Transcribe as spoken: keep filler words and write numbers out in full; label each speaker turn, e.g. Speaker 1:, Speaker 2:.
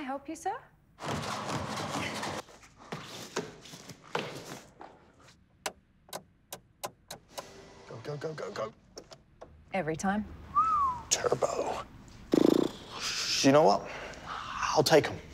Speaker 1: I help you, sir?
Speaker 2: Go, go, go, go, go.
Speaker 1: Every time?
Speaker 2: Turbo. You know what? I'll take them.